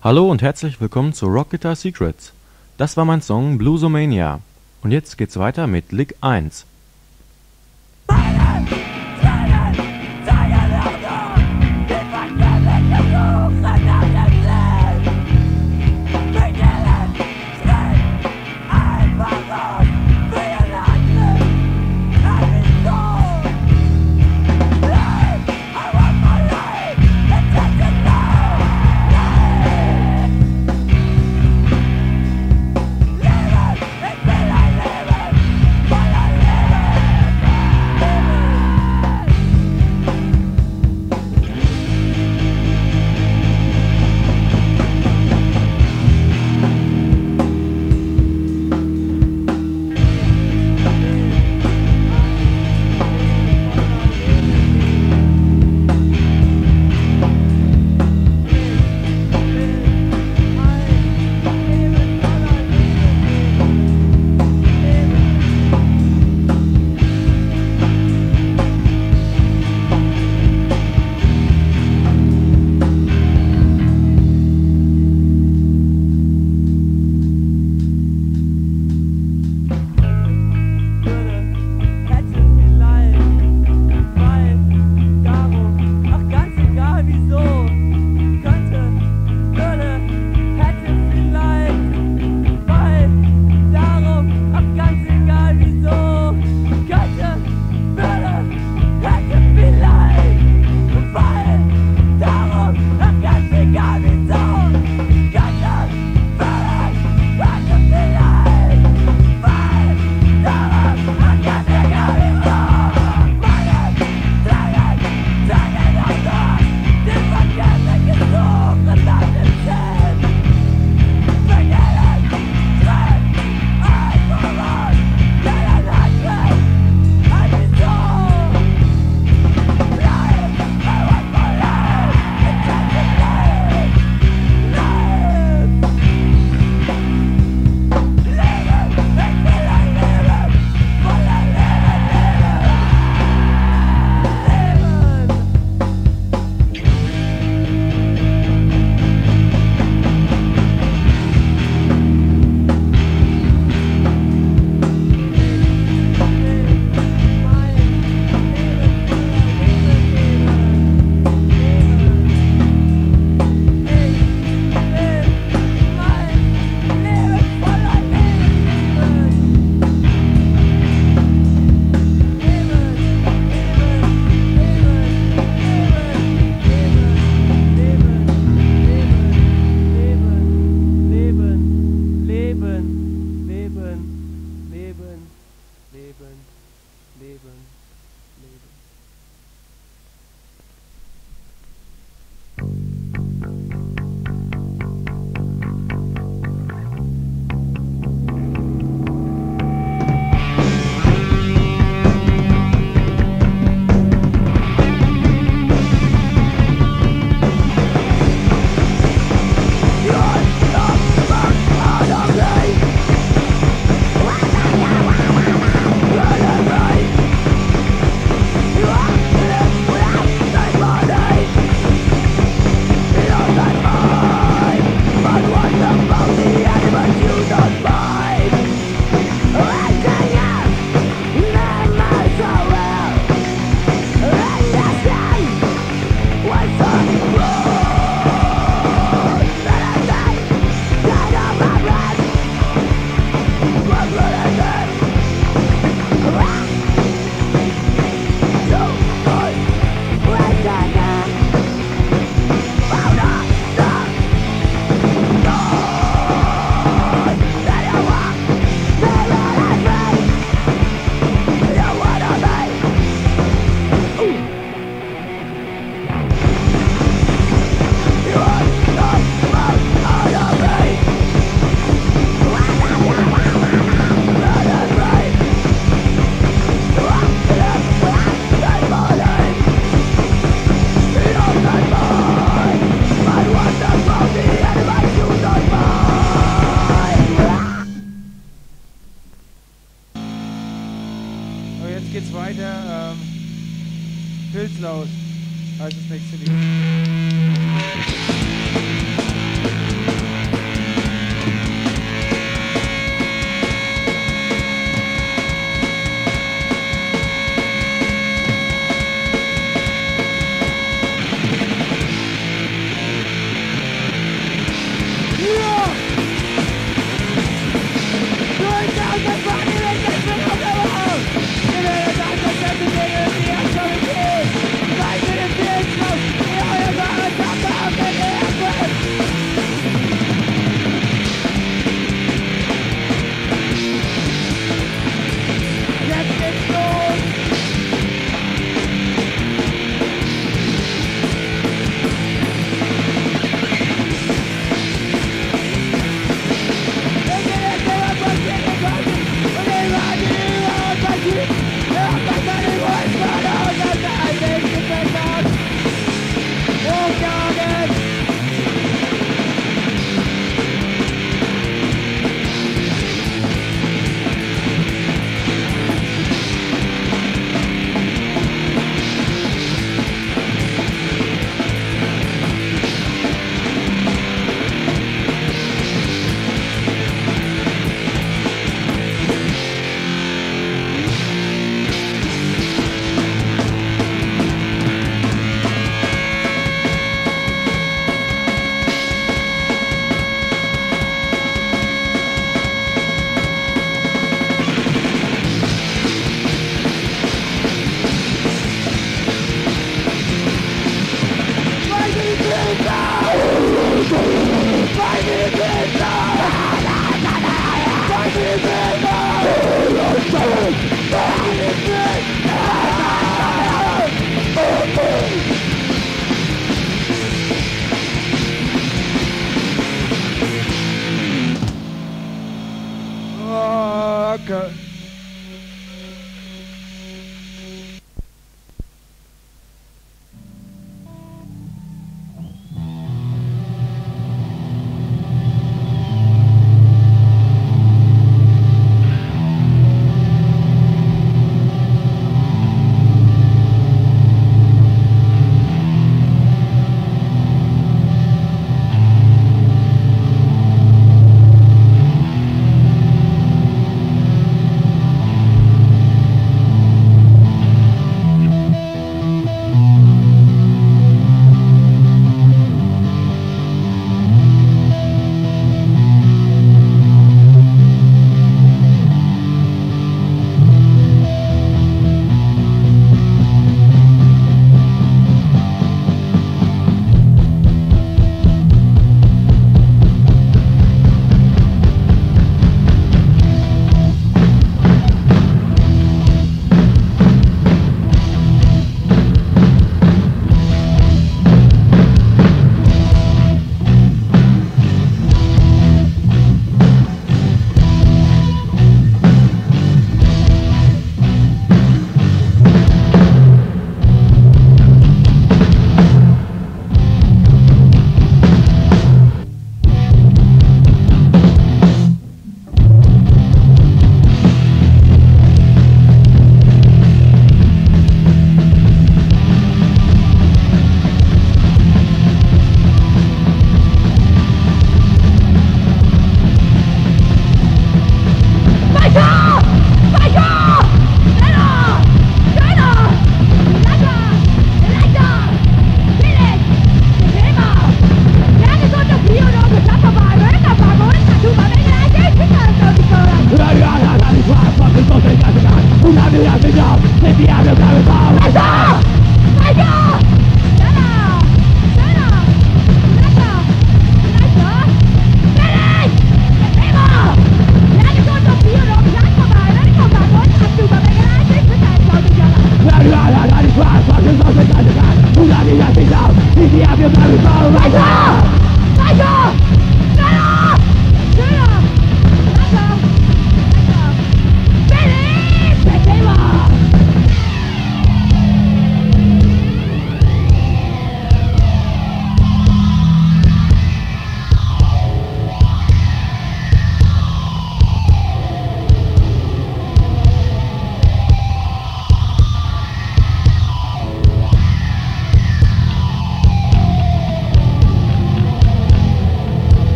Hallo und herzlich willkommen zu Rock Guitar Secrets. Das war mein Song Bluesomania. Und jetzt geht's weiter mit Lick 1. geht's weiter. Pilzlaus heißt das nächste Lied.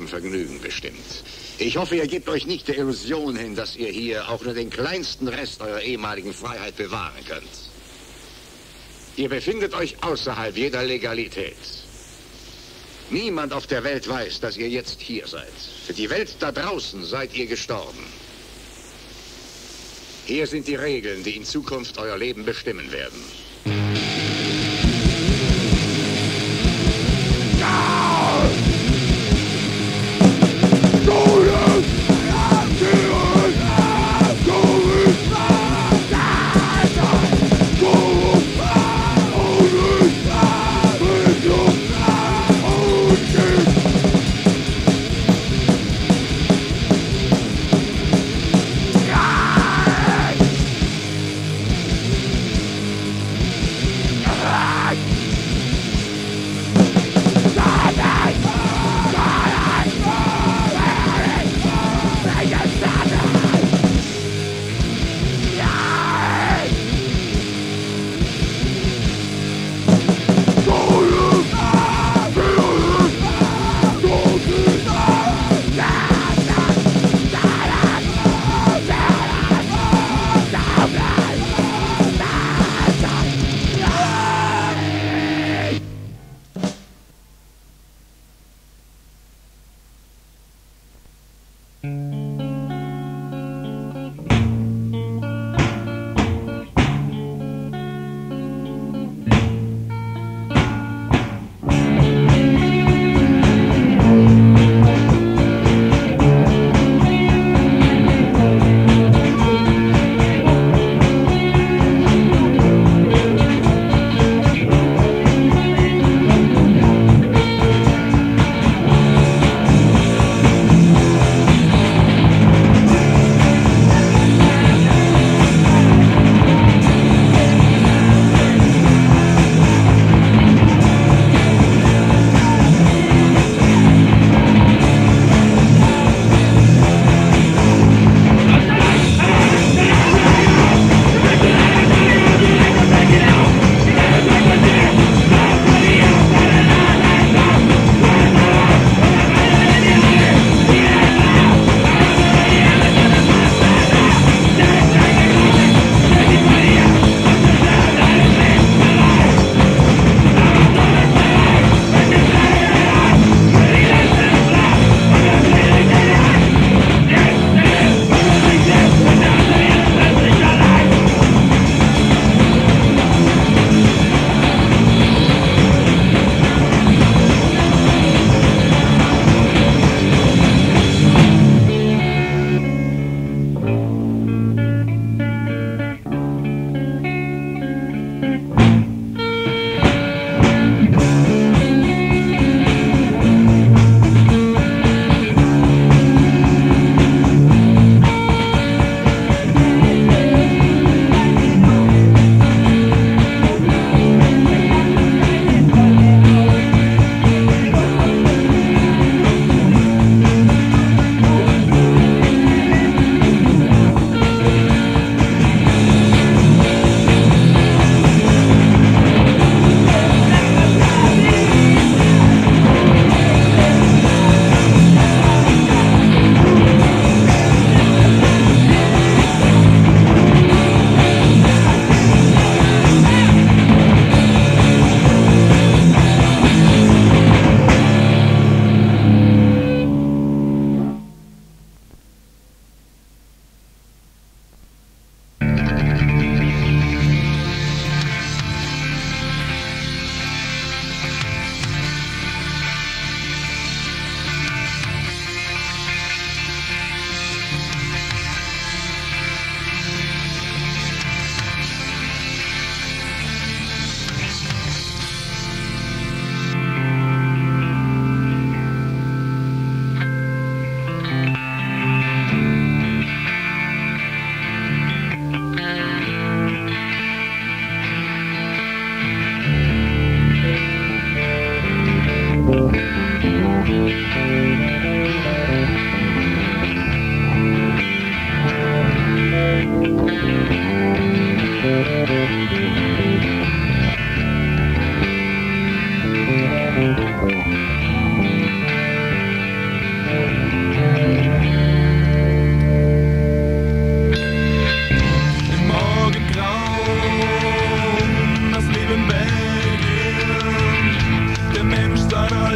Vergnügen bestimmt. Ich hoffe, ihr gebt euch nicht der Illusion hin, dass ihr hier auch nur den kleinsten Rest eurer ehemaligen Freiheit bewahren könnt. Ihr befindet euch außerhalb jeder Legalität. Niemand auf der Welt weiß, dass ihr jetzt hier seid. Für die Welt da draußen seid ihr gestorben. Hier sind die Regeln, die in Zukunft euer Leben bestimmen werden.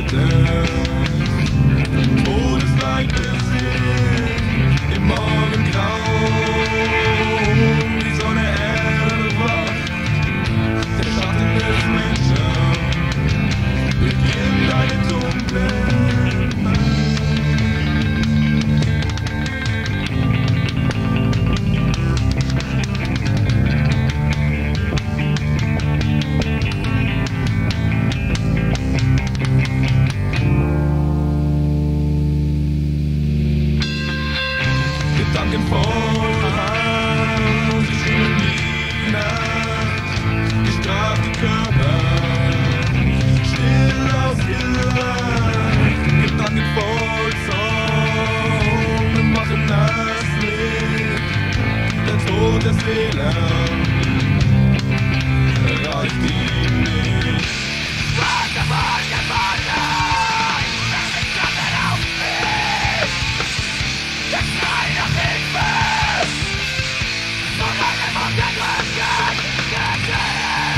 rütteln. Todesleid gesehen, im Morgengrau. Die Sonne erwacht, der Schatten des Menschen beginnt eine dunkle Nacht. Gedankenvoll, sie schwimmen die Nacht, gestrafte Körper, still ausgelacht. Gedankenvoll, Sonne machen das Licht, der Tod der Seelen reicht ihm nicht. Warte, warte, warte, ich komme auf mich, der Schrei nach Hilfe, solange von der Größe gesehen.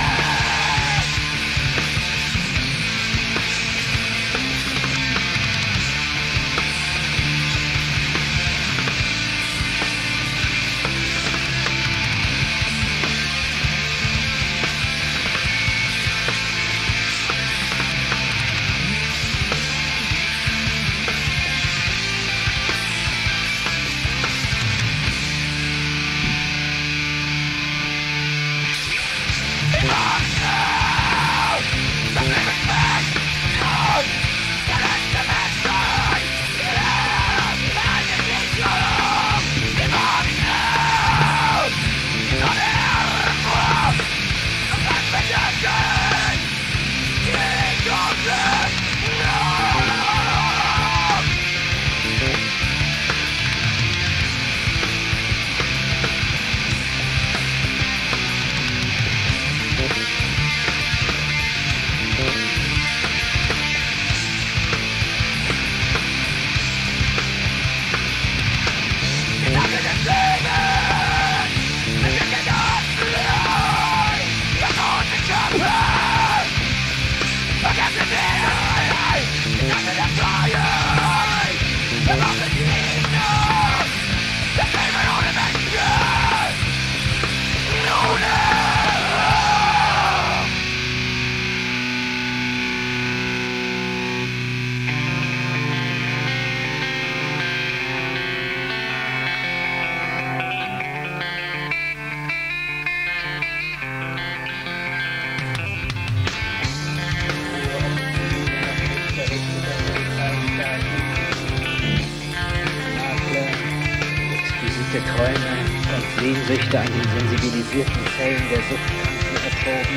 Träume und Sehnsüchte an den sensibilisierten Zellen der Suchtkranken erproben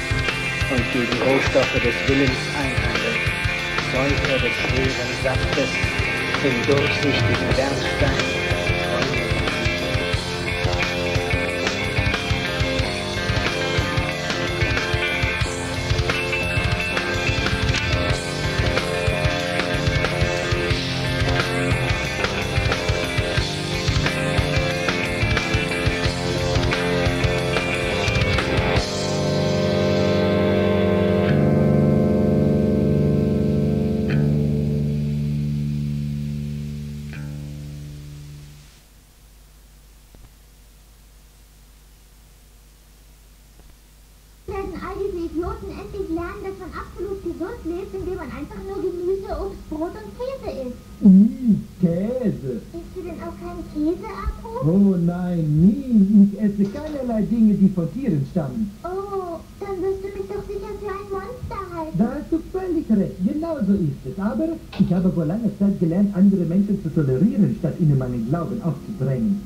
und gegen Rohstoffe des Willens einhandeln. Säufer des schweren Saftes im durchsichtigen Bernstein Träume. All diese Idioten endlich lernen, dass man absolut gesund lebt, indem man einfach nur Gemüse, Obst, Brot und Käse isst. Käse. Isst du denn auch keinen Käse, Akku? Oh nein, nie. Ich esse keinerlei Dinge, die von Tieren stammen. Oh, dann wirst du mich doch sicher für ein Monster halten. Da hast du völlig recht. Genau so ist es. Aber ich habe vor langer Zeit gelernt, andere Menschen zu tolerieren, statt ihnen meinen Glauben aufzudrängen.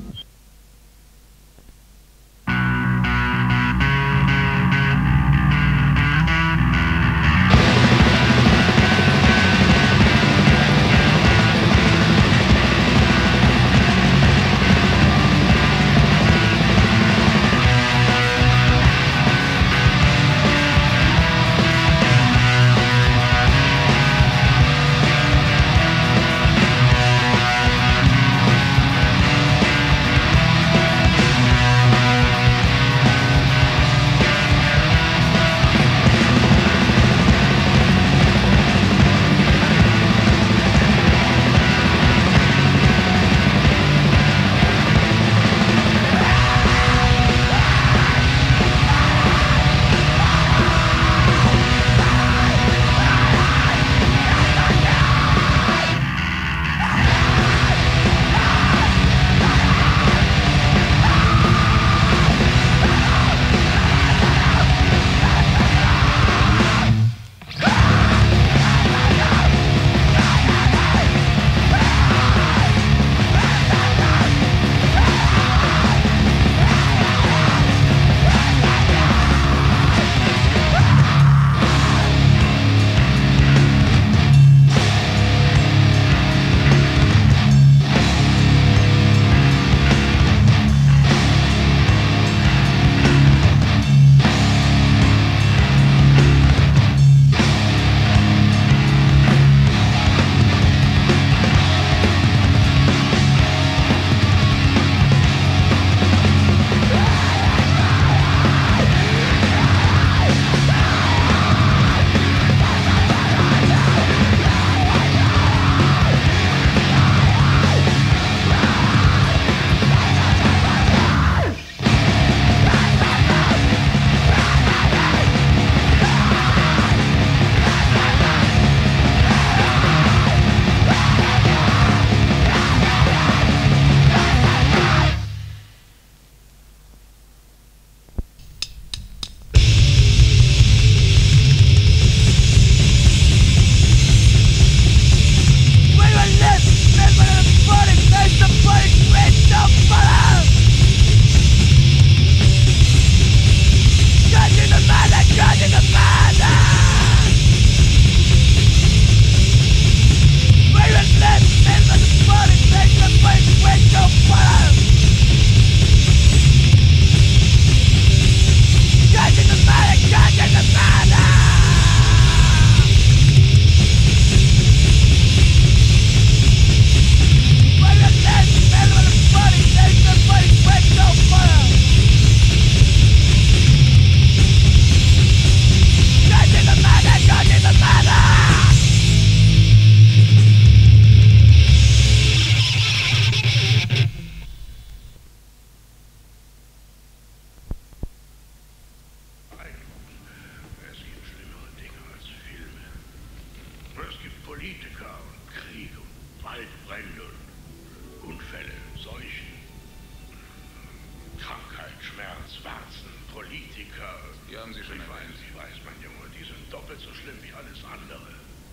Waldbrände, Unfälle, Seuchen, Krankheit, Schmerz, Warzen, Politiker. Die haben Sie schon erwähnt. Ich weiß, mein Junge, die sind doppelt so schlimm wie alles andere.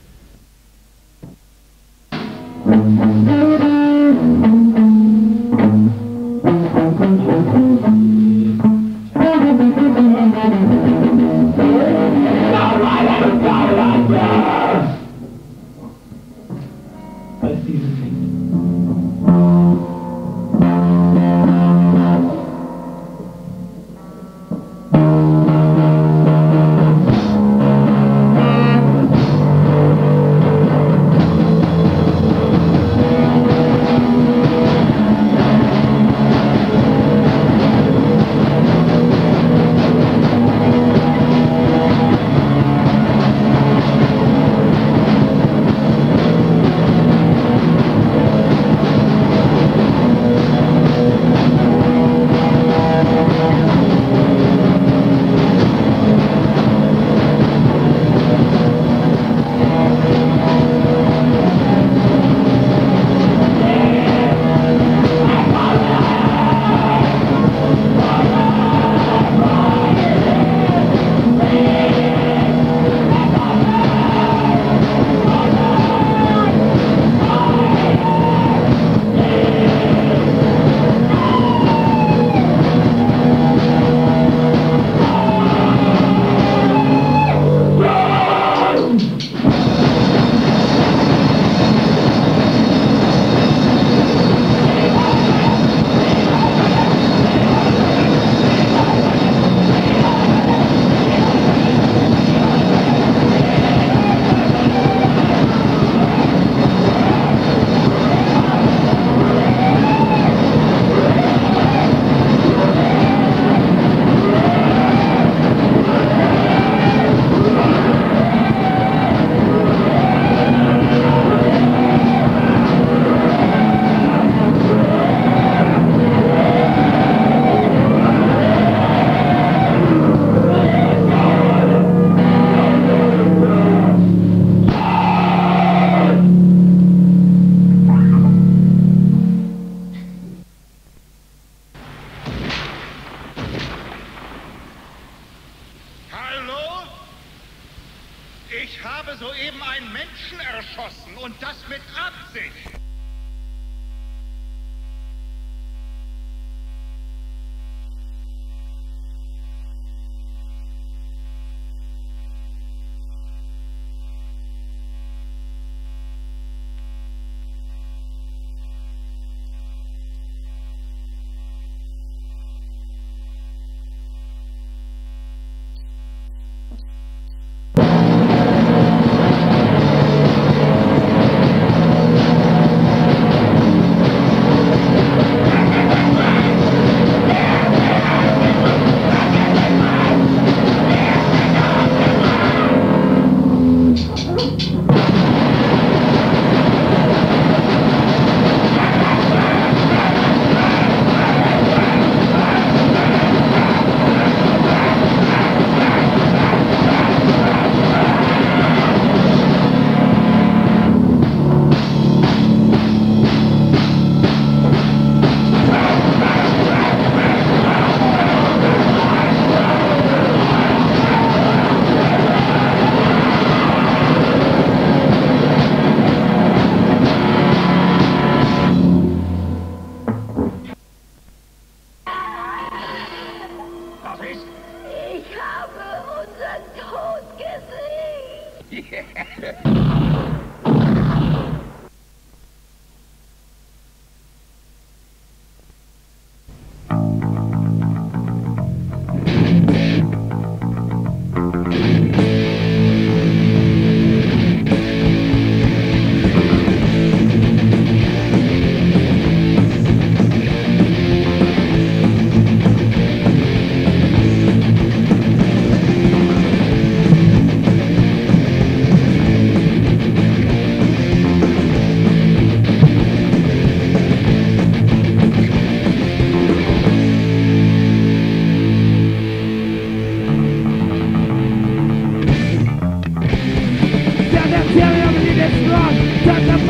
Ich habe soeben einen Menschen erschossen und das mit Absicht. Ich habe unseren Tod gesehen.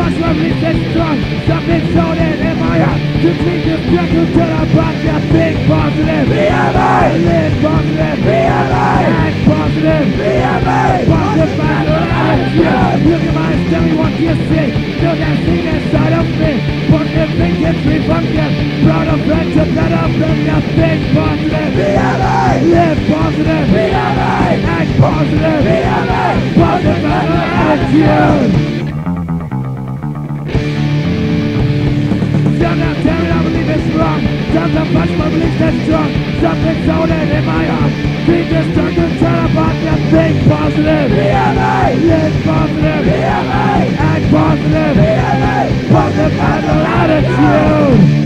much love is that strong. Something sold in my heart. To treat the freckles to the body. Think positive. BMA. Live positive. BMA. Act positive. BMA. Positive mental attitude. Look at my eyes, tell me what you see. Look and see inside of me. Positive thinking, free from guilt. Proud of friendship, better from your think positive. BMA. Live positive. BMA. Act positive. BMA. Positive mental attitude. Sometimes tell me I believe it's wrong. Sometimes punch my beliefs that's strong. Something's holding in my heart. Treat this drunk and turn apart and think positive. BMA. Live positive. BMA. Act positive. BMA. Positive mental attitude.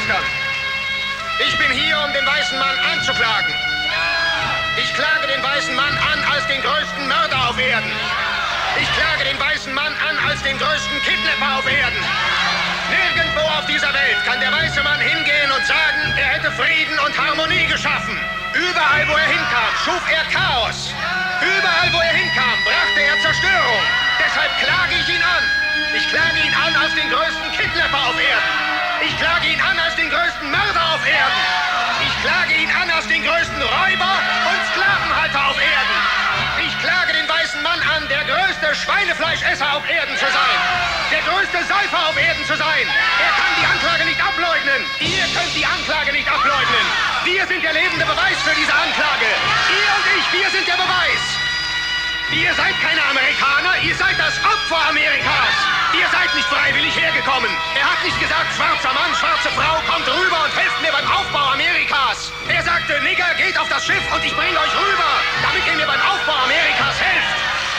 Geschwistern. Ich bin hier, um den weißen Mann anzuklagen. Ich klage den weißen Mann an als den größten Mörder auf Erden. Ich klage den weißen Mann an als den größten Kidnapper auf Erden. Nirgendwo auf dieser Welt kann der weiße Mann hingehen und sagen, er hätte Frieden und Harmonie geschaffen. Überall, wo er hinkam, schuf er Chaos. Überall, wo er hinkam, brachte er Zerstörung. Deshalb klage ich ihn an. Ich klage ihn an als den größten Kidnapper auf Erden. Ich klage ihn an als den größten Mörder auf Erden. Ich klage ihn an als den größten Räuber und Sklavenhalter auf Erden. Ich klage den weißen Mann an, der größte Schweinefleischesser auf Erden zu sein. Der größte Säufer auf Erden zu sein. Er kann die Anklage nicht ableugnen. Ihr könnt die Anklage nicht ableugnen. Wir sind der lebende Beweis für diese Anklage. Ihr und ich, wir sind der Beweis. Ihr seid keine Amerikaner, ihr seid das Opfer Amerikas. Ihr seid nicht freiwillig hergekommen. Er hat nicht gesagt, schwarzer Mann, schwarze Frau, kommt rüber und helft mir beim Aufbau Amerikas. Er sagte, Nigger, geht auf das Schiff und ich bringe euch rüber, damit ihr mir beim Aufbau Amerikas helft.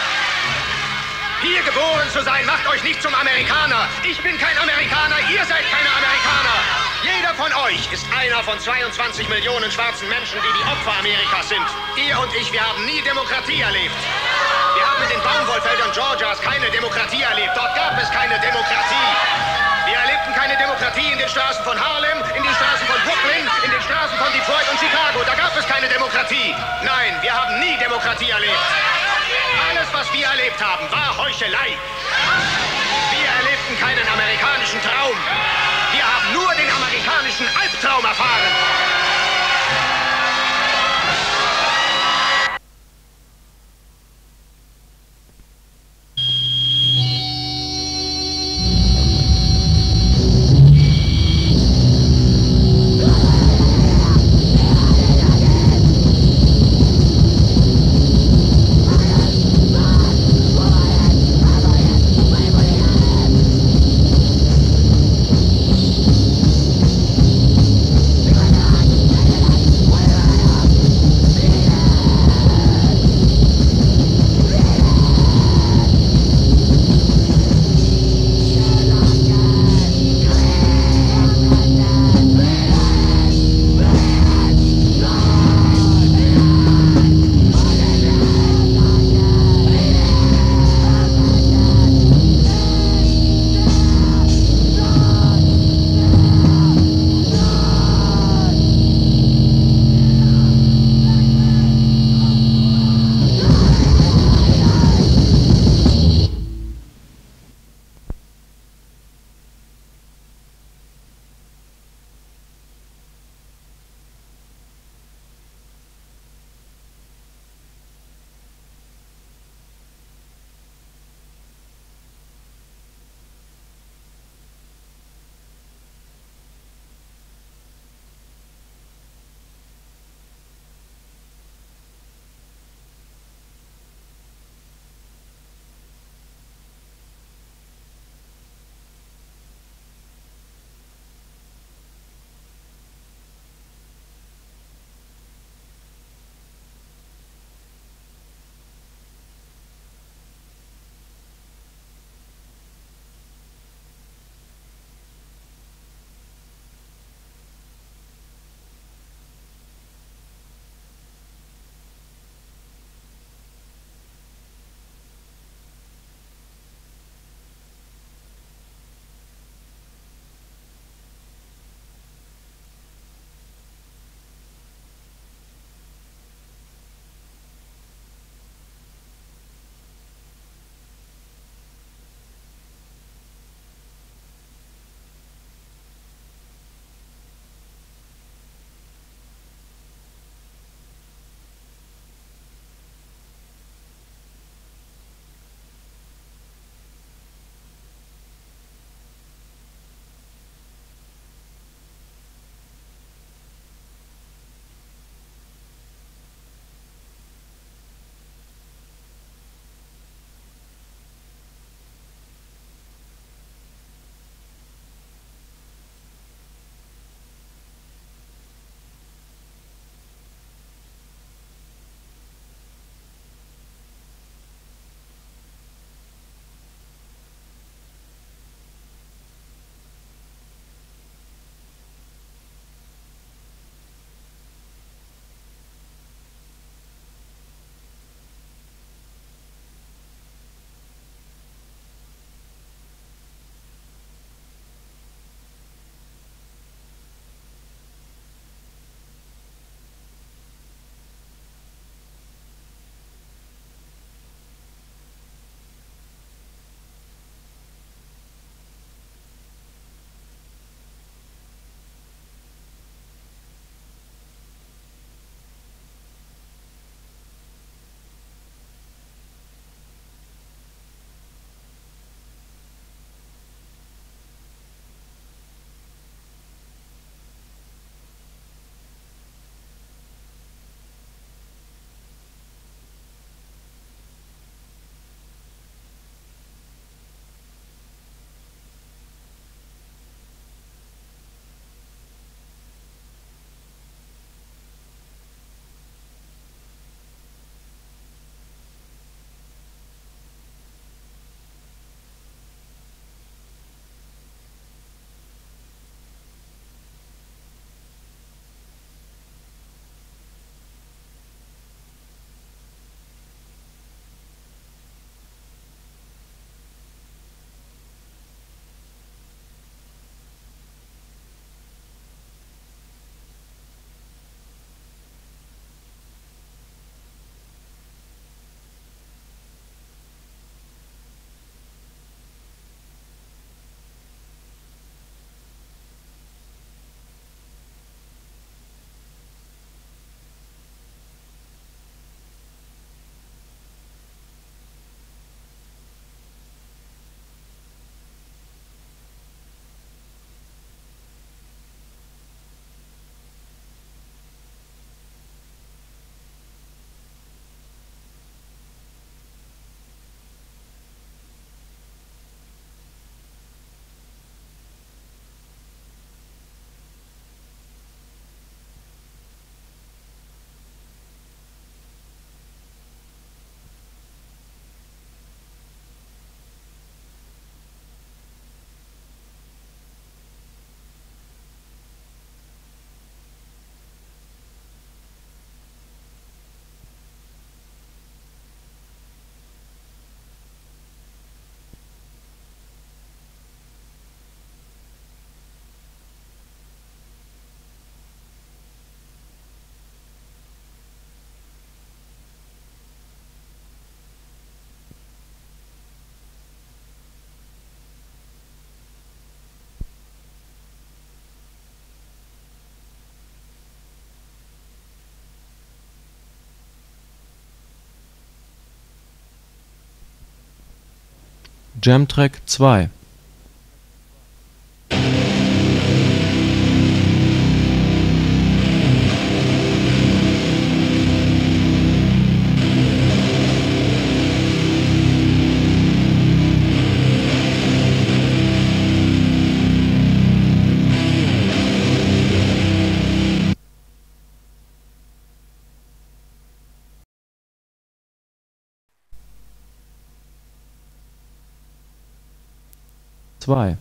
Hier geboren zu sein, macht euch nicht zum Amerikaner. Ich bin kein Amerikaner, ihr seid keine Amerikaner. Jeder von euch ist einer von 22 Millionen schwarzen Menschen, die Opfer Amerikas sind. Ihr und ich, wir haben nie Demokratie erlebt. Wir haben in den Baumwollfeldern Georgias keine Demokratie erlebt. Dort gab es keine Demokratie. Wir erlebten keine Demokratie in den Straßen von Harlem, in den Straßen von Brooklyn, in den Straßen von Detroit und Chicago. Da gab es keine Demokratie. Nein, wir haben nie Demokratie erlebt. Alles, was wir erlebt haben, war Heuchelei. Wir erlebten keinen amerikanischen Traum. Wir haben nur den amerikanischen Albtraum erfahren. Jam-Track 2. Zwei.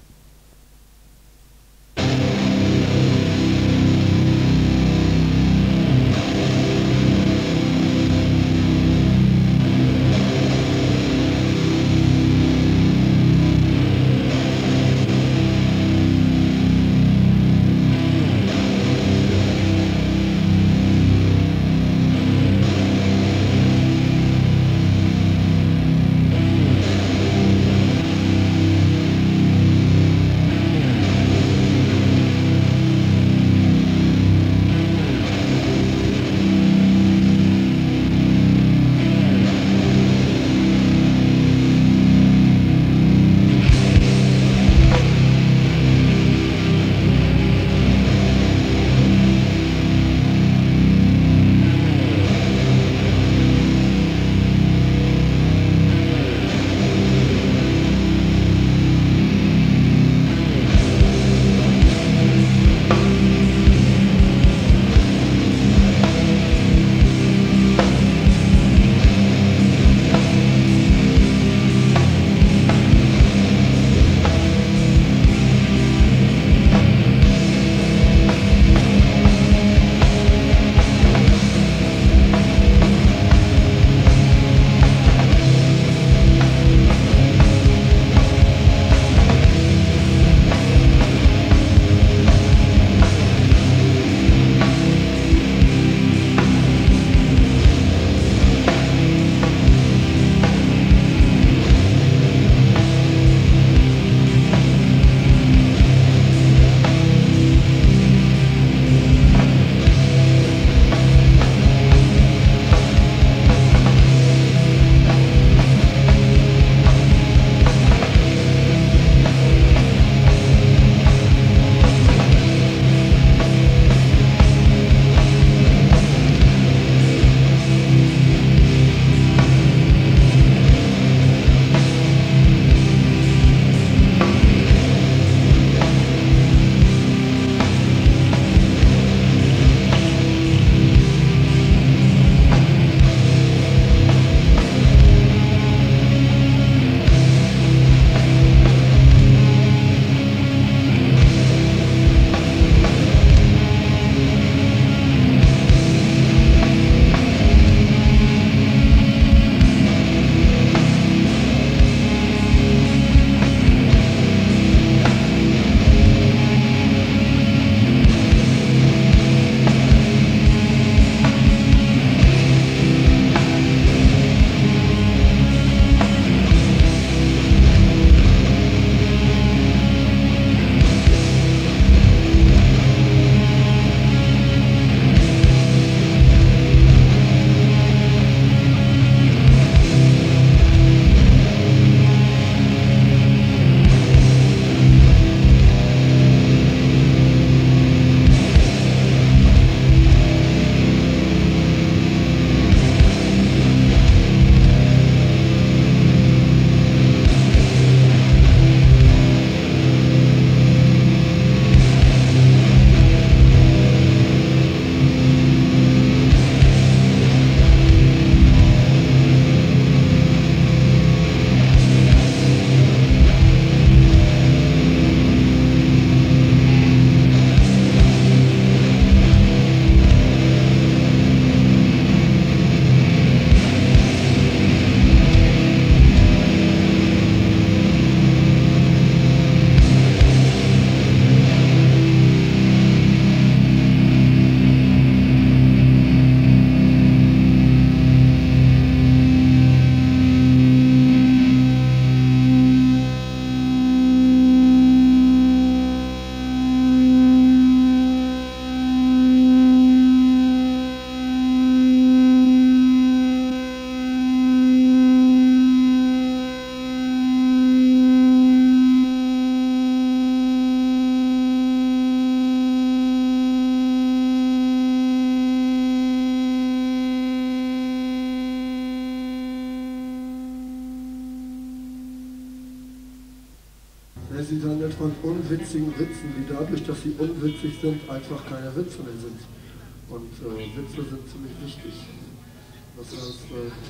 witzigen Witzen, die dadurch, dass sie unwitzig sind, einfach keine Witze mehr sind. Und Witze sind ziemlich wichtig. Das heißt,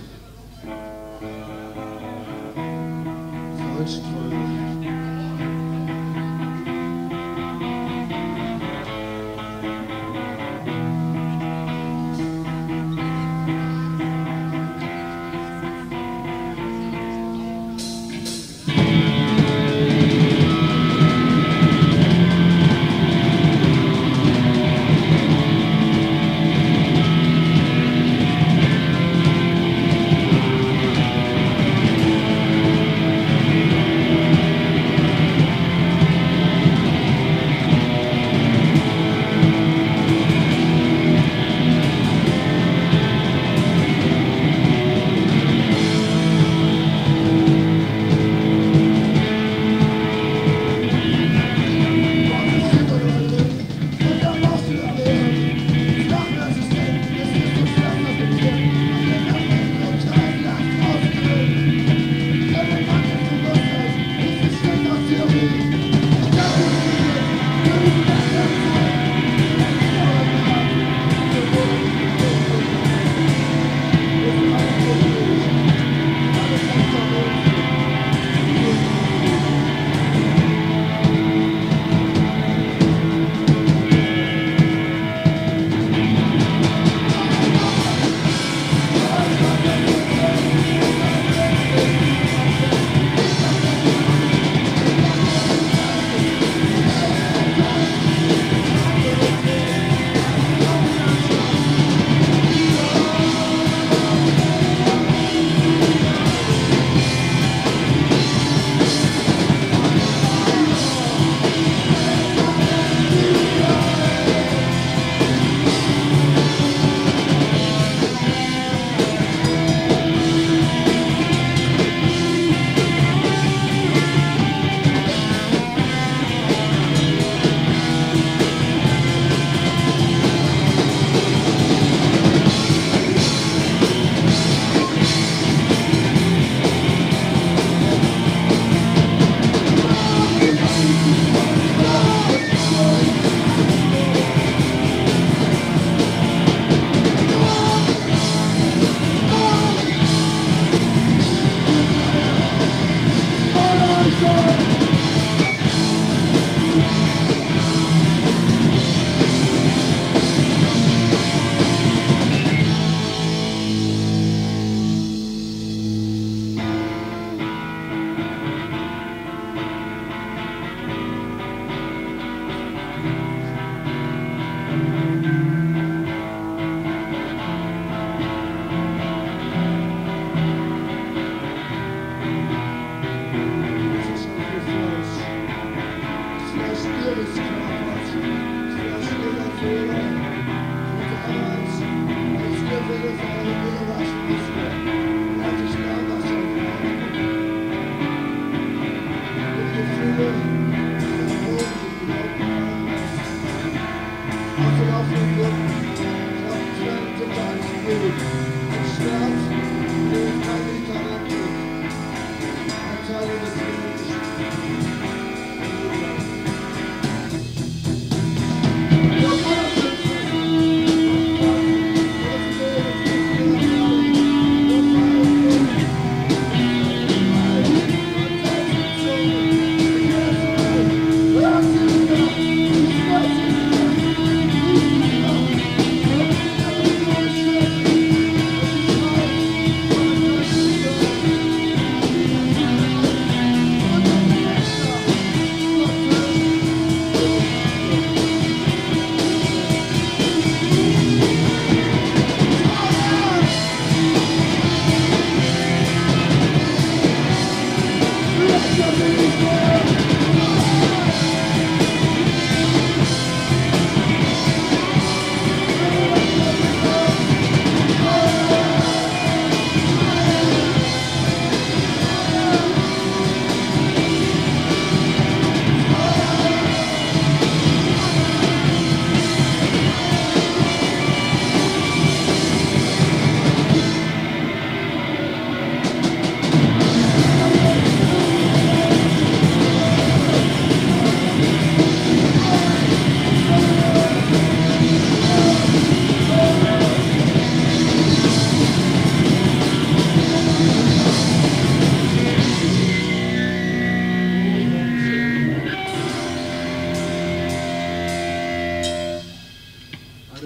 Salzstreuer.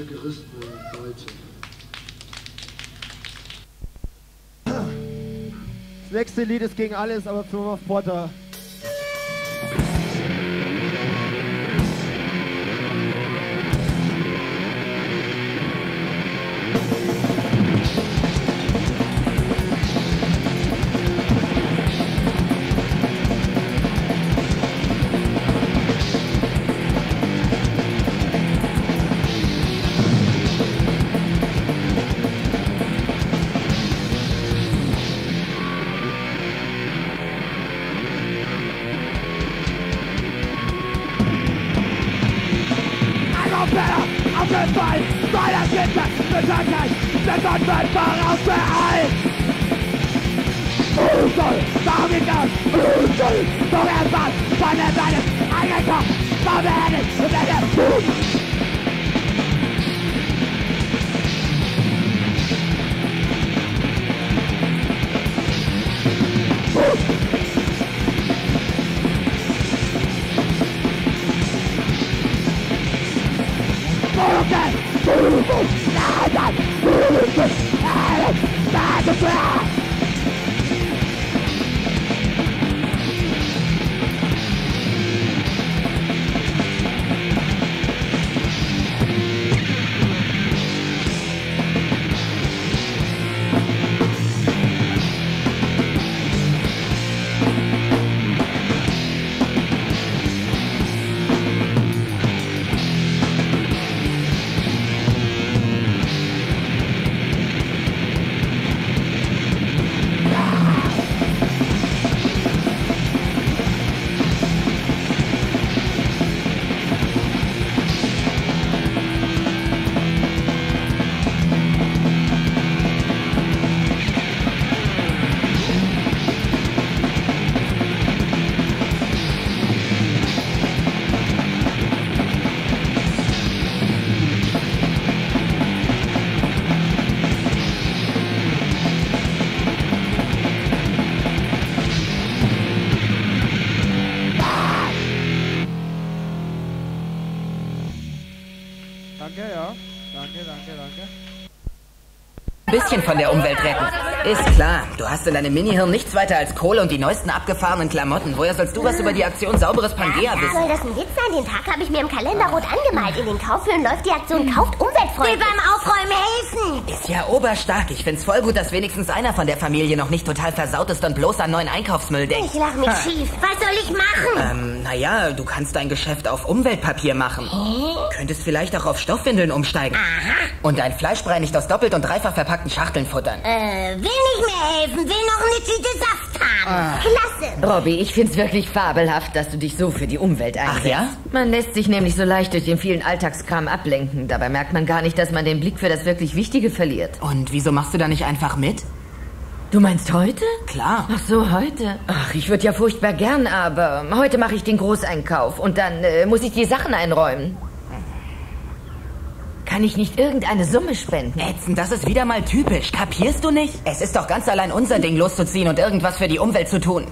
eine gerissene Seite. Das nächste Lied ist gegen alles, aber für Muff Potter. Bisschen von der Umwelt retten. Ist klar, du hast in deinem Mini-Hirn nichts weiter als Kohle und die neuesten abgefahrenen Klamotten. Woher sollst du was über die Aktion Sauberes Pangea wissen? Soll das ein Witz sein? Den Tag habe ich mir im Kalender rot angemalt. In den Kaufhöhen läuft die Aktion Kauft umweltfreundlich. Will beim Aufräumen helfen. Ist ja oberstark. Ich find's voll gut, dass wenigstens einer von der Familie noch nicht total versaut ist und bloß an neuen Einkaufsmüll denkt. Ich lach mich schief. Was soll ich machen? Naja, du kannst dein Geschäft auf Umweltpapier machen. Könntest vielleicht auch auf Stoffwindeln umsteigen. Aha. Und dein Fleischbrei nicht aus doppelt und dreifach verpackten Schachteln futtern. Will nicht mehr helfen. Will noch eine Tüte Saft haben. Klasse. Robby, ich find's wirklich fabelhaft, dass du dich so für die Umwelt einsetzt. Ach ja? Man lässt sich nämlich so leicht durch den vielen Alltagskram ablenken. Dabei merkt man gar nicht, dass man den Blick für das wirklich Wichtige verliert. Und wieso machst du da nicht einfach mit? Du meinst heute? Klar. Ach so, heute. Ach, ich würde ja furchtbar gern, aber heute mache ich den Großeinkauf und dann muss ich die Sachen einräumen. Kann ich nicht irgendeine Summe spenden? Ätzend, das ist wieder mal typisch. Kapierst du nicht? Es ist doch ganz allein unser Ding, loszuziehen und irgendwas für die Umwelt zu tun.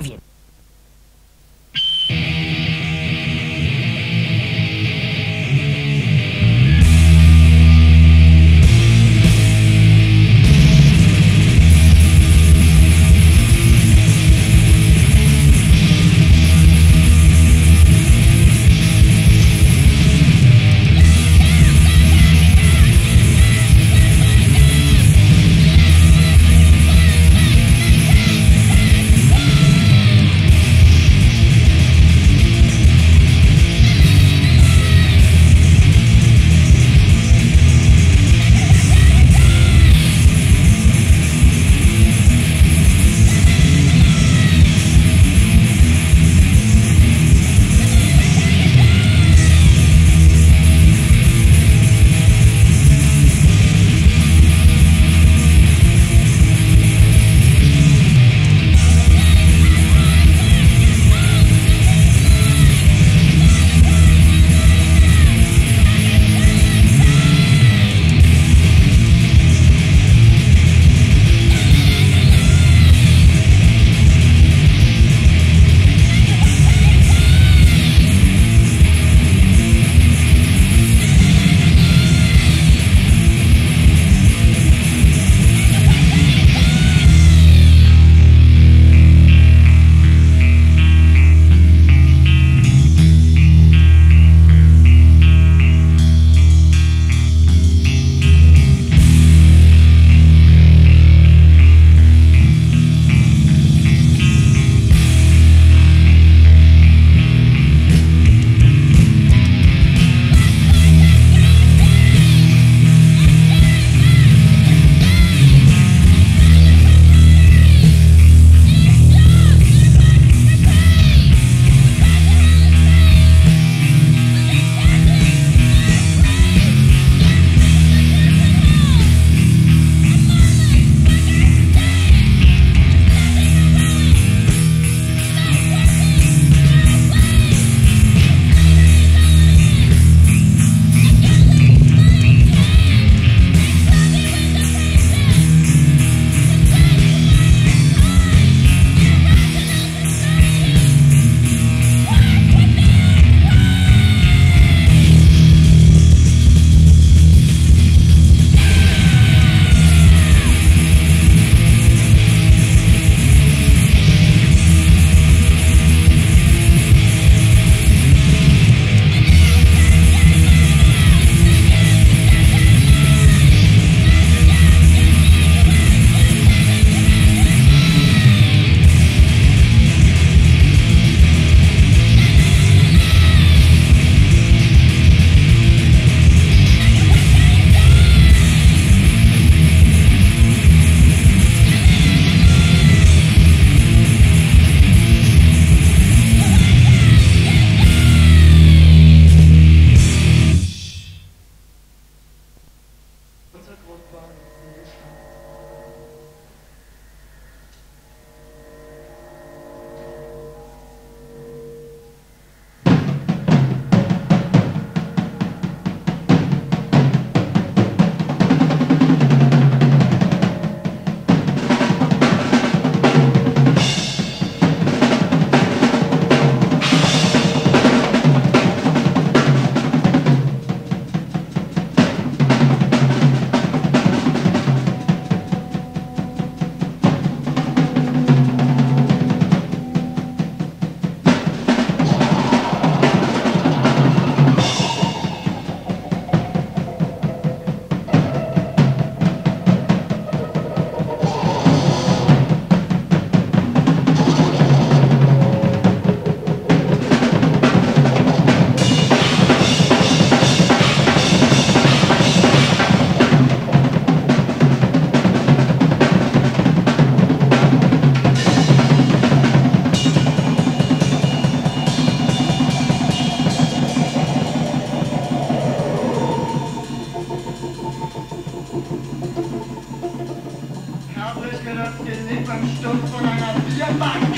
Sturz von einer Bierbank.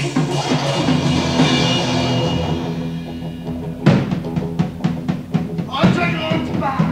Untergrundbahn.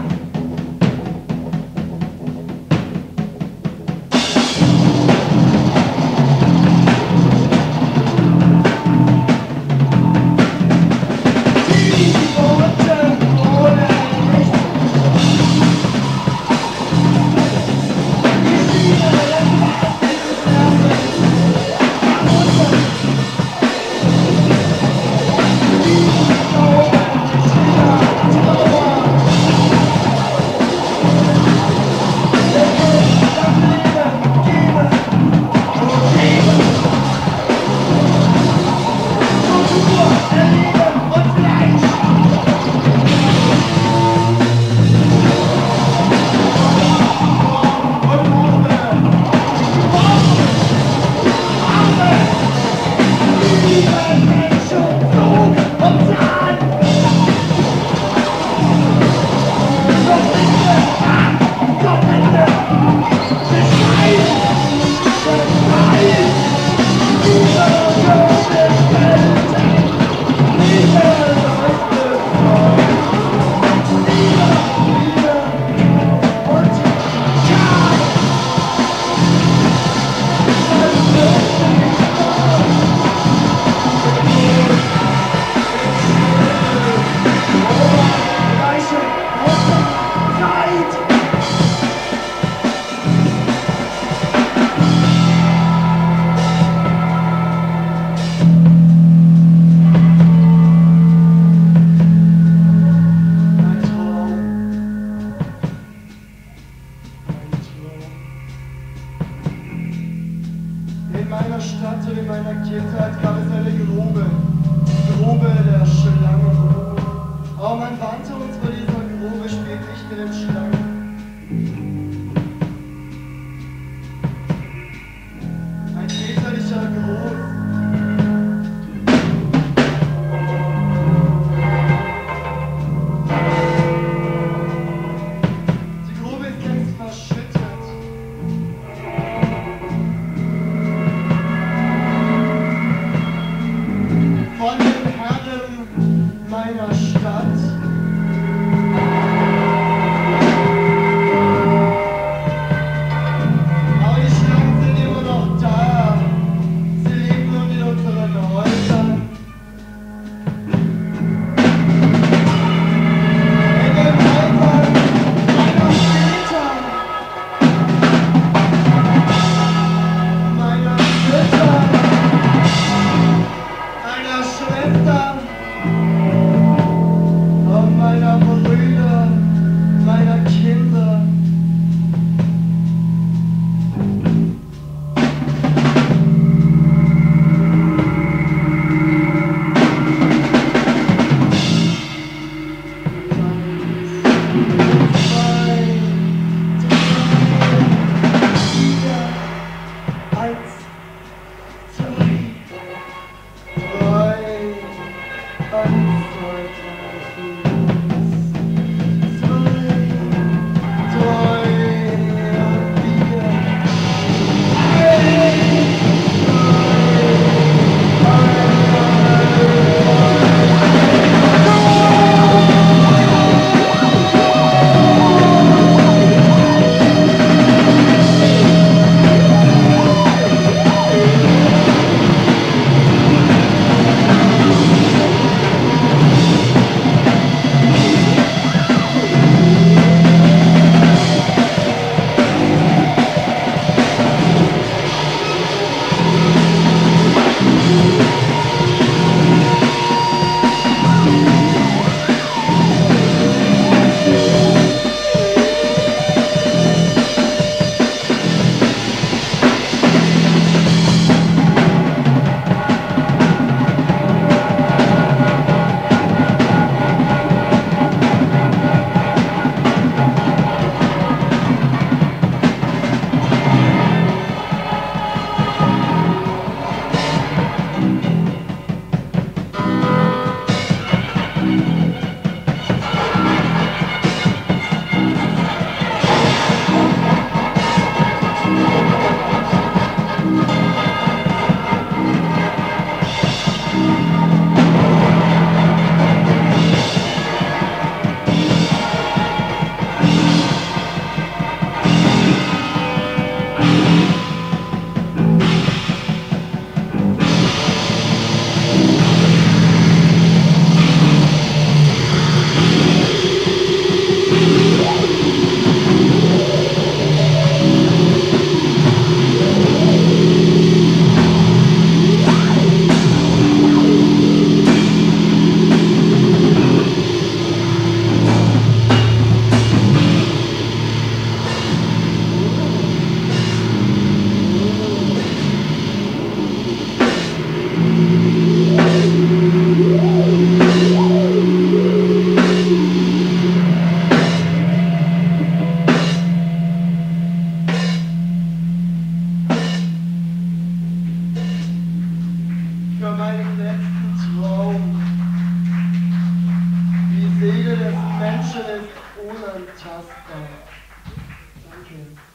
Unantastbar. Danke.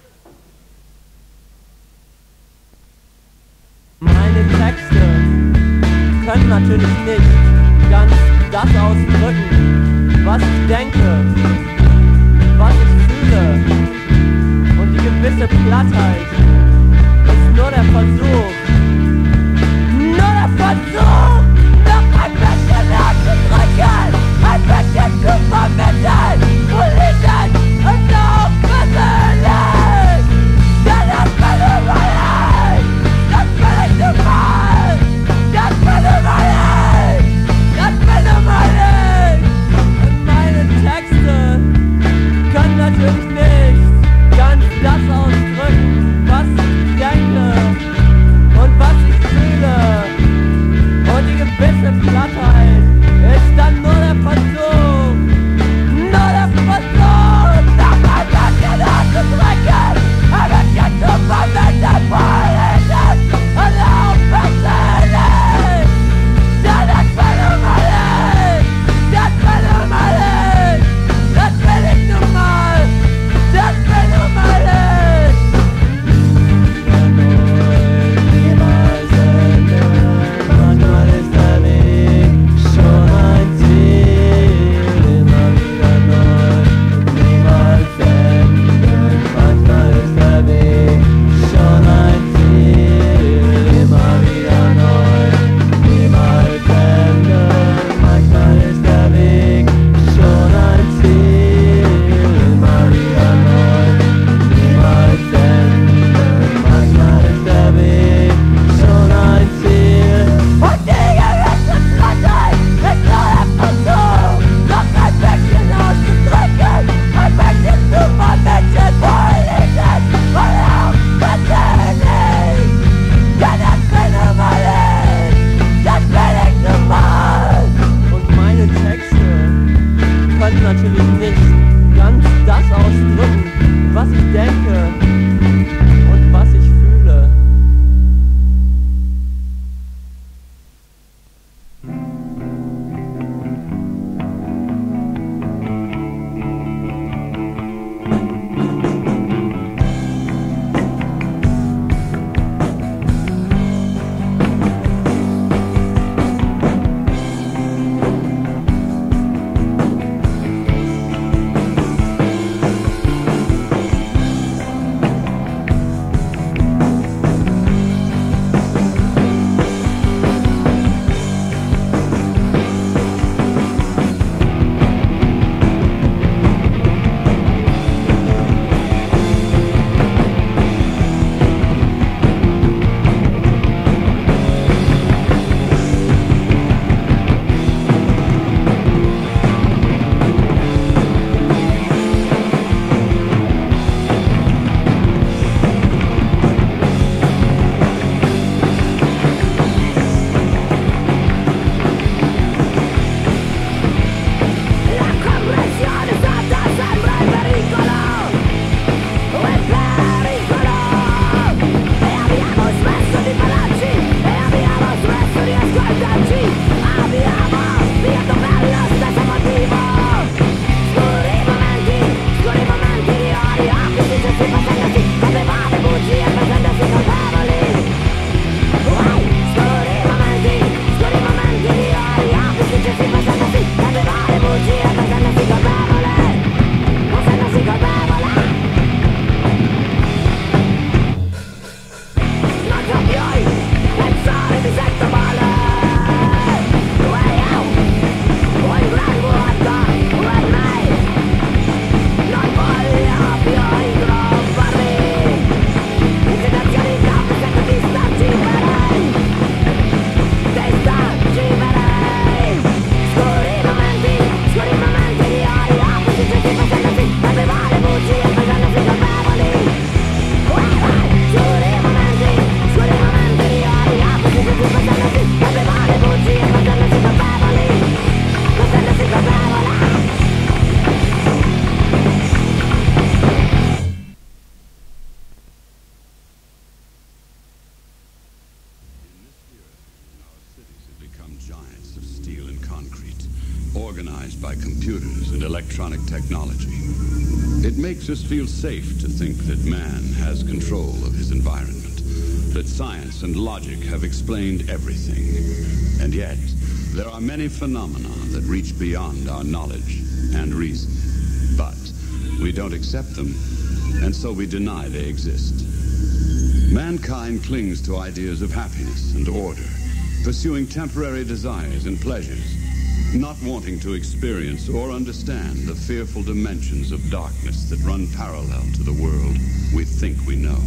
Meine Texte können natürlich nicht ganz das ausdrücken, was ich denke, was ich fühle. Und die gewisse Plattheit ist nur der Versuch, noch ein bisschen auszudrücken, ein bisschen zu vermitteln, politisch und auch persönlich. Denn das bin überall, das bin ich überall, das bin überall, das bin überall. Und meine Texte können natürlich nicht ganz das ausdrücken, was ich denke und was ich fühle. Und die gewisse Plattheit ist dann nur der Versuch, noch ein bisschen auszudrücken, ein bisschen zu vermitteln, politisch und auch persönlich. Denn das bin immer ich, das bin immer ich, das bin ich nun mal, das bin immer ich. Manchmal ist der Weg schon ein Ziel, immer wieder neu, niemals enden. Manchmal ist der Weg schon ein Ziel, immer wieder neu, niemals enden. Manchmal ist der Weg schon ein Ziel, immer wieder neu, niemals enden. Manchmal ist der Weg schon ein Ziel. Und die gewisse Plattheit ist nur der Versuch, noch ein bisschen auszudrücken, ein bisschen zu vermitteln, politisch und auch persönlich. Denn das bin immer ich, das bin ich nun mal. Und meine Texte können natürlich nicht ganz das ausdrücken, was ich denke und was ich fühle. organized by computers and electronic technology. It makes us feel safe to think that man has control of his environment, that science and logic have explained everything. And yet, there are many phenomena that reach beyond our knowledge and reason. But we don't accept them, and so we deny they exist. Mankind clings to ideas of happiness and order, pursuing temporary desires and pleasures, not wanting to experience or understand the fearful dimensions of darkness that run parallel to the world we think we know.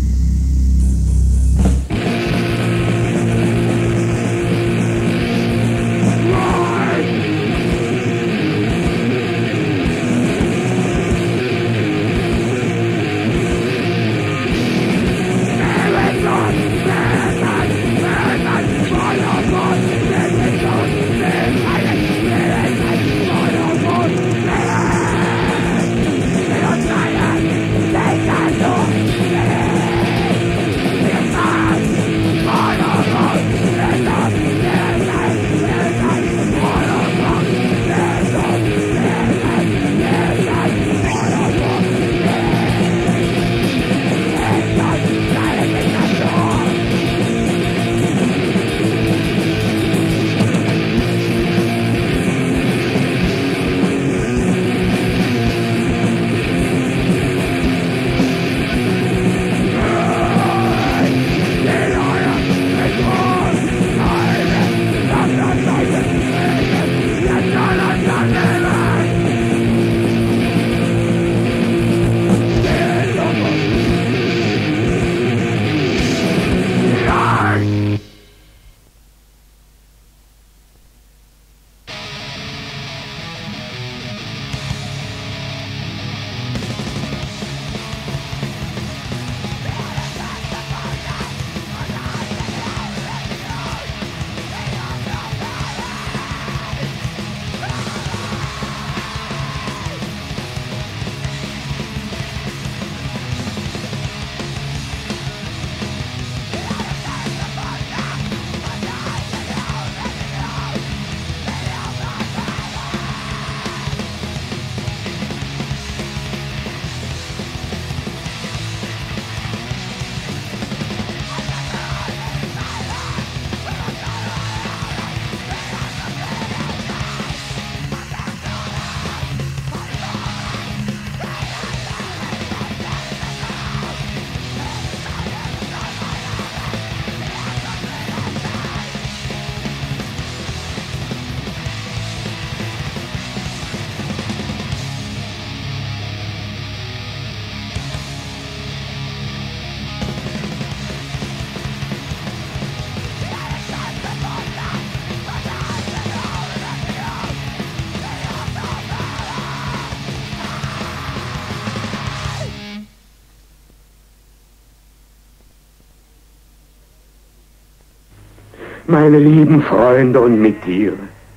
Meine lieben Freunde und Mittiere,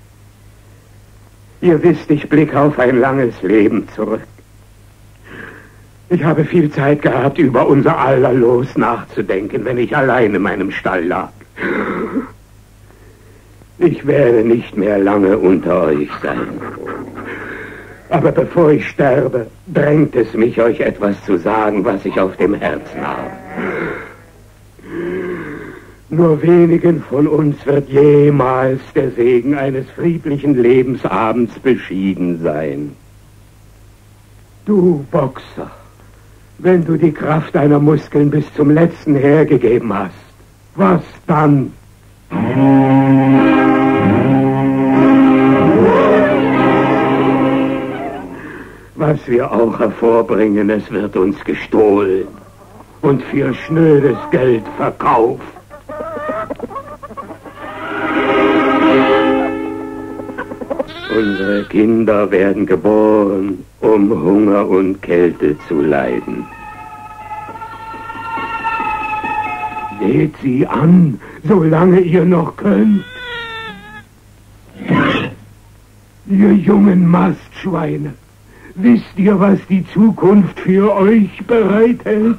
ihr wisst, ich blicke auf ein langes Leben zurück. Ich habe viel Zeit gehabt, über unser aller Los nachzudenken, wenn ich allein in meinem Stall lag. Ich werde nicht mehr lange unter euch sein. Aber bevor ich sterbe, drängt es mich, euch etwas zu sagen, was ich auf dem Herzen habe. Nur wenigen von uns wird jemals der Segen eines friedlichen Lebensabends beschieden sein. Du Boxer, wenn du die Kraft deiner Muskeln bis zum letzten hergegeben hast, was dann? Was wir auch hervorbringen, es wird uns gestohlen und für schnödes Geld verkauft. Unsere Kinder werden geboren, um Hunger und Kälte zu leiden. Seht sie an, solange ihr noch könnt. Ihr jungen Mastschweine, wisst ihr, was die Zukunft für euch bereithält?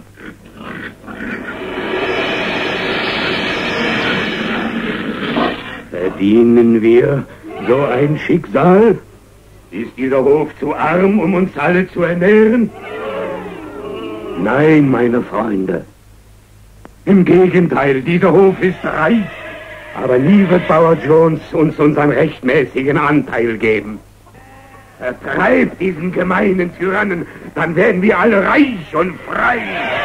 Verdienen wir so ein Schicksal? Ist dieser Hof zu arm, um uns alle zu ernähren? Nein, meine Freunde. Im Gegenteil, dieser Hof ist reich. Aber nie wird Bauer Jones uns unseren rechtmäßigen Anteil geben. Vertreibt diesen gemeinen Tyrannen, dann werden wir alle reich und frei.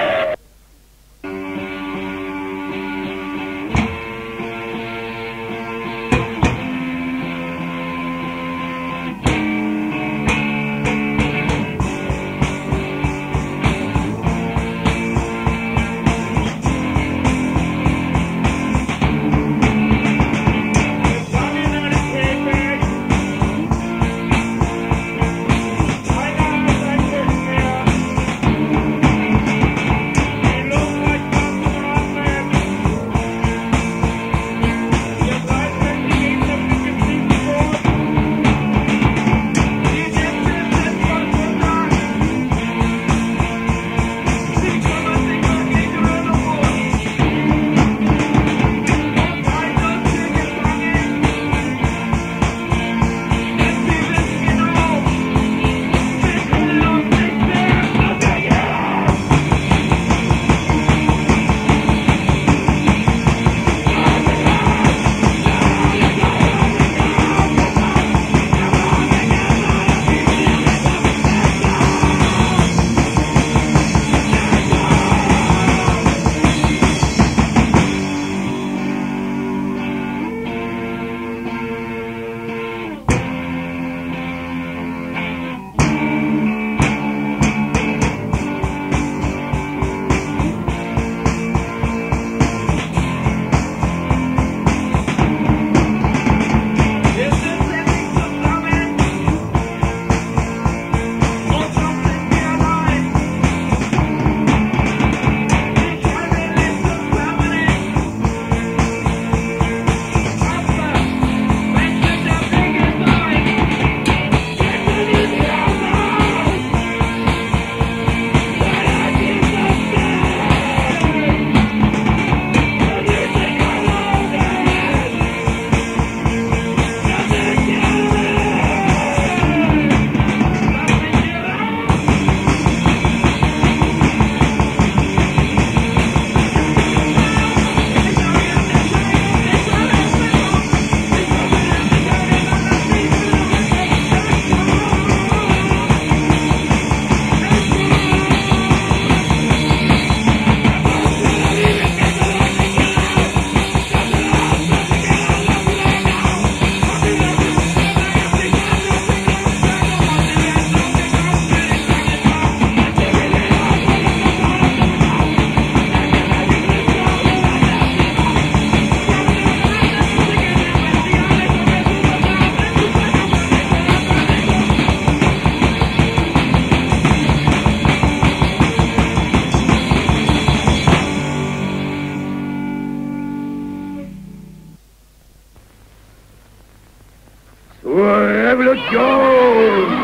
Revolution!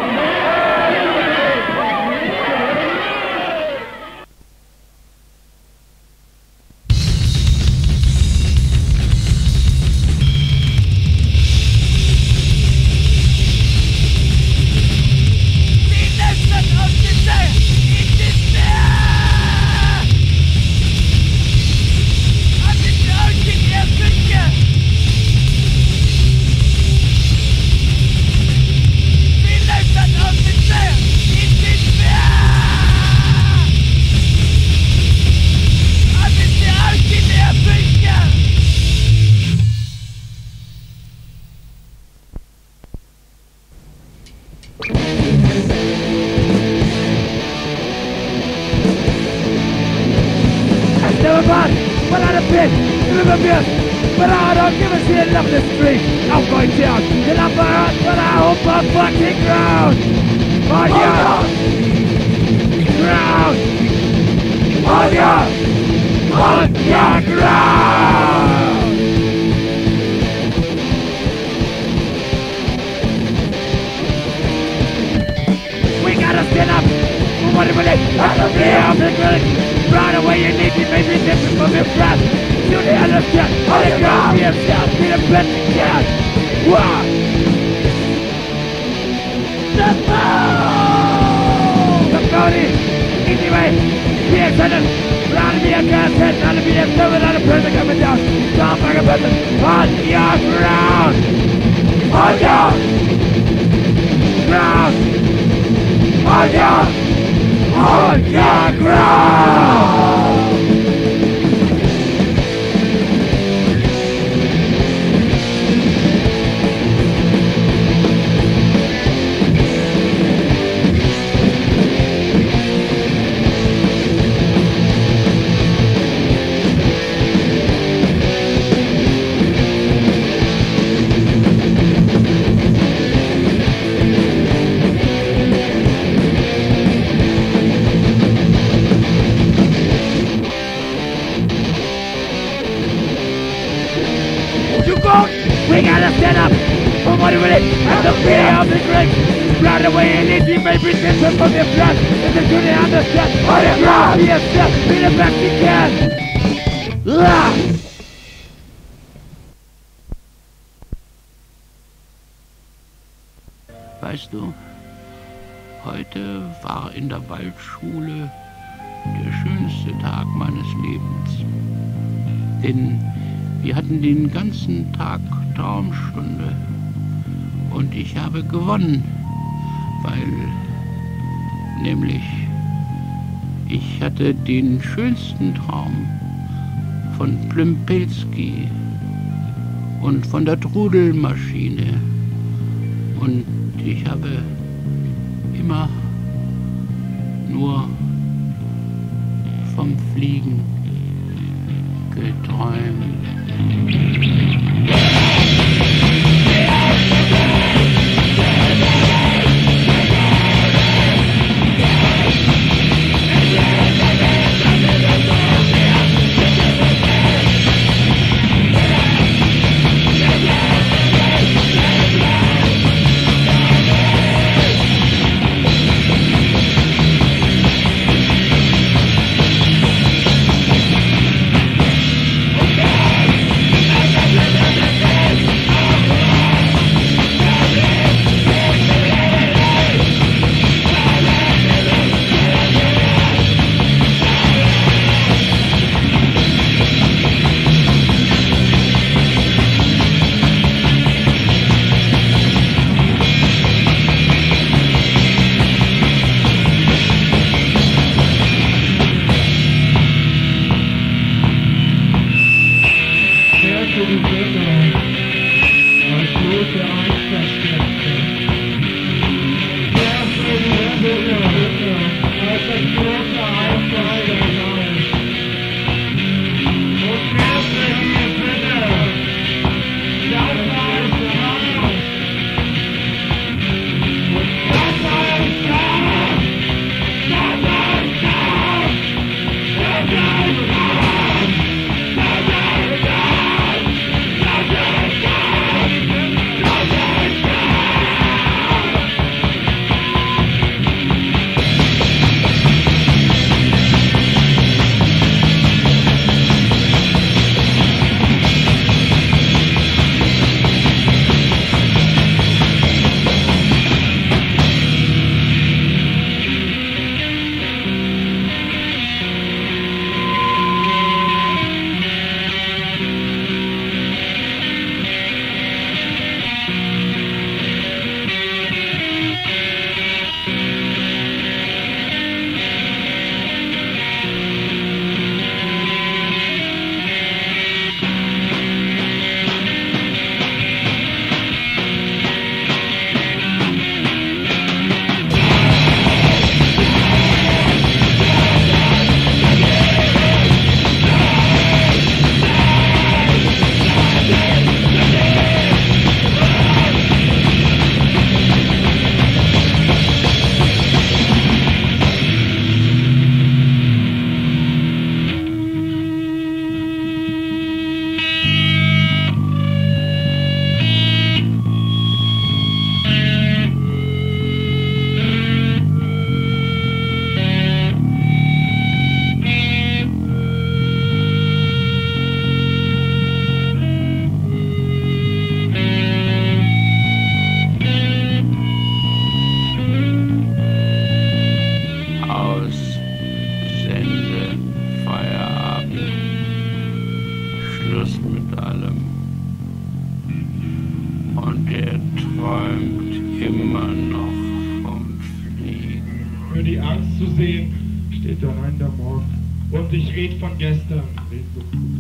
Run away, you need to make me different from your breath. You need to understand how to ground yourself. Be the best you can. Wow. the moon! The Cody, easy way, here sentence, round me a gas head, out of me a seven, out of prison coming down, stop like a person, on your ground! On your ground! On your ground! We gotta stand up for what it really at the fear of the great. Run away and easy may resist from your flesh. If the truth on the set, on the ground, be a step, be the best you can. Weißt du, heute war in der Waldschule der schönste Tag meines Lebens. Denn wir hatten den ganzen Tag Traumstunde und ich habe gewonnen, weil nämlich ich hatte den schönsten Traum von Plimpelski und von der Trudelmaschine und ich habe immer nur vom Fliegen geträumt. Angst zu sehen, steht allein der Morgen. Und ich red von gestern, red so